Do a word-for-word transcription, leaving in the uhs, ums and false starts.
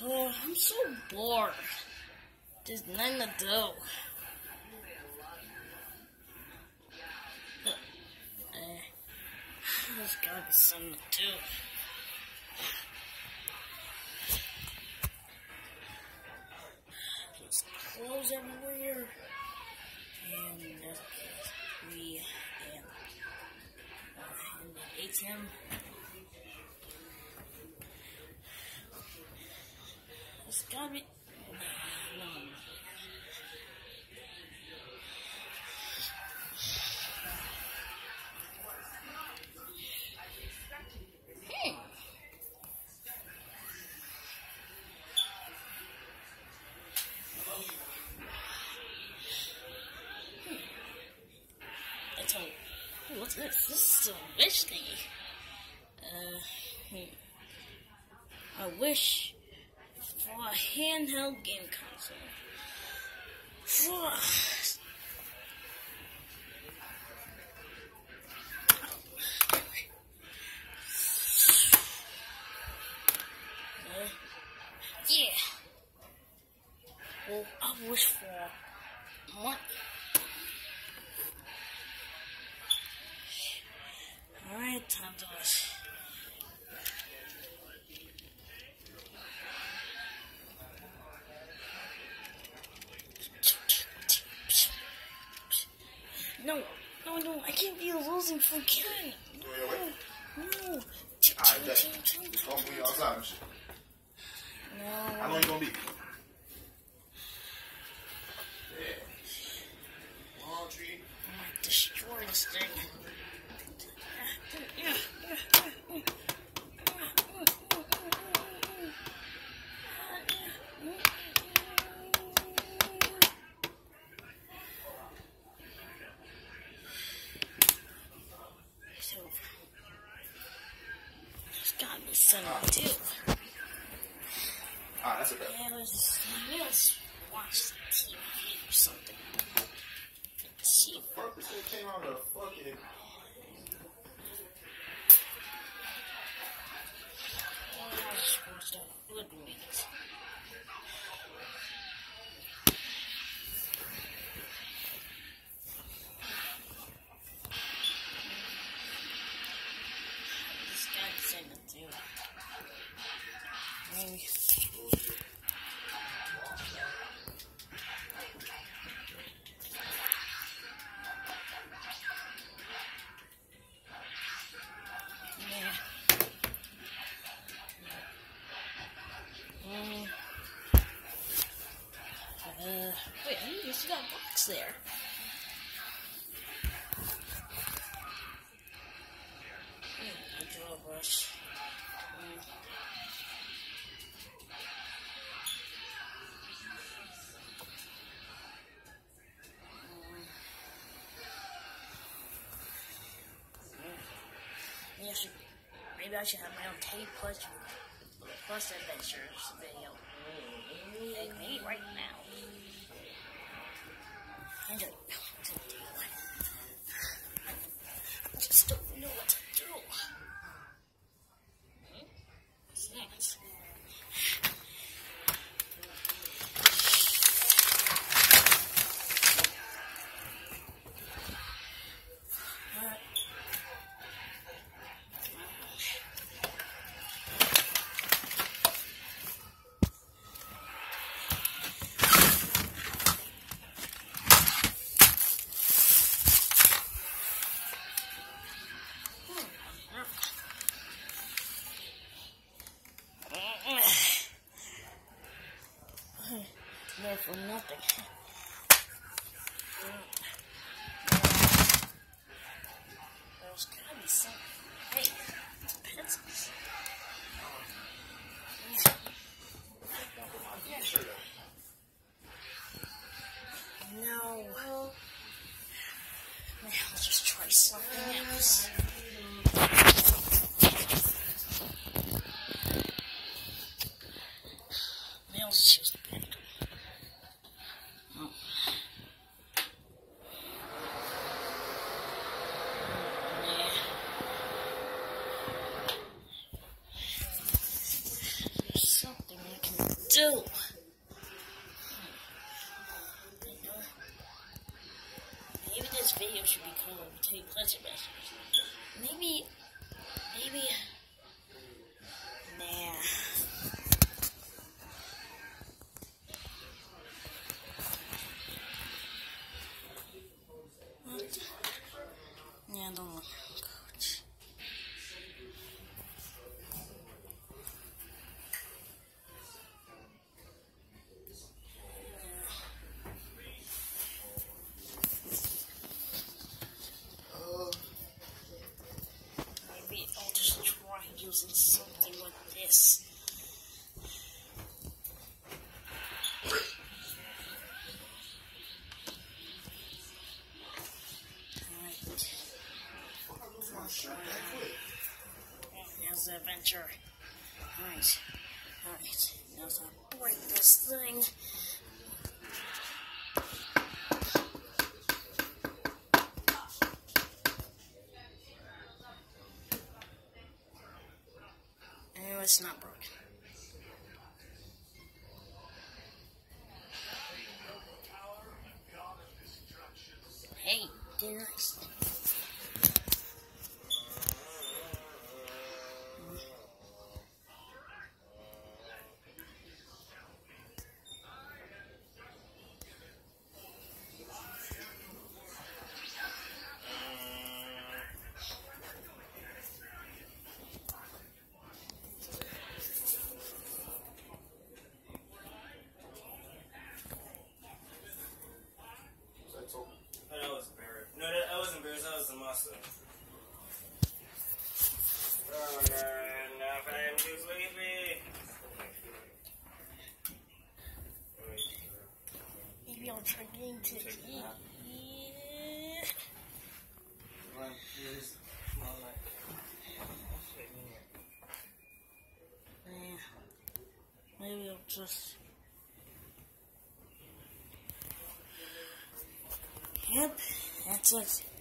Oh, I'm so bored. There's nothing to do. Uh, there's gotta be something to do. There's clothes everywhere. And there's we am uh, in the A T M. It's gotta be. No. Hmm. I told you. What's this? This is a wish thingy. Uh, hmm. I wish for a handheld game console. For uh, yeah. Well, I wish for money. Alright, time to us. No, no, no, I can't be losing for Ken. No, no. Alright, bet. It's gonna be outside and shit. No. How long you gonna be? Yeah. Laundry. I might destroy this thing. There's gotta be something to do. Ah, that's a bet. Yeah, let's, let's watch the T V or something. See if Fuck, this thing came out of fucking. good movies. This guy said to do. Maybe. Uh, wait, you still got a box there. Hmm, a drill brush. Hmm. Maybe I should, maybe I should have my own Tape Plus, Plus Adventures video. Like, maybe right now. I don't know what to do. I just don't know what to do. Hmm? What's that? There for nothing. There's gotta be something. Hey, it's pencils. No. Maybe I'll just try something else. Maybe I'll just choose the pen. do? Maybe this video should be called Take Pleasure Messages. Maybe, maybe, nah. What? Yeah, I don't know. Coach. Maybe I'll just try using something like this. Here's the adventure. Alright. Alright. Now I'll break this thing. Oh, it's not broken. Hey, do nice. Oh, that was Bears. No, that, that wasn't Bears. That was the monster. Oh, man. Now I'm too sleepy. Maybe I'll try getting to eat. Yeah. Maybe I'll just. Yep, that's it.